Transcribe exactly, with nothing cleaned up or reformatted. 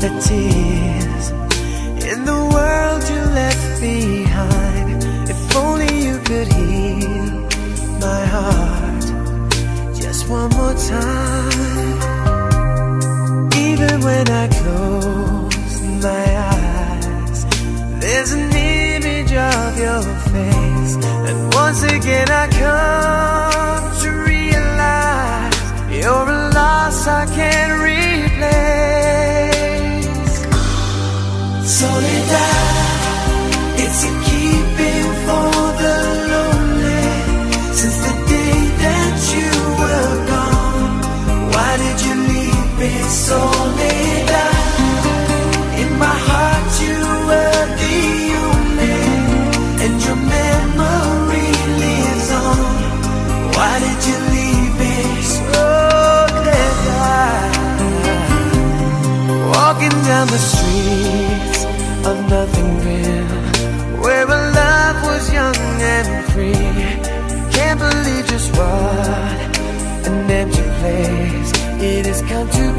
the tears in the world you left behind. If only you could heal my heart just one more time. Even when I close my eyes, there's an image of your face, and once again I come to realize you're a loss I can't replace. Soledad, it's a keeping for the lonely. Since the day that you were gone, why did you leave me? Soledad, in my heart you were the only, and your memory lives on. Why did you leave me? Soledad, walking down the streets of nothing real, where a love was young and free. Can't believe just what an empty place it has come to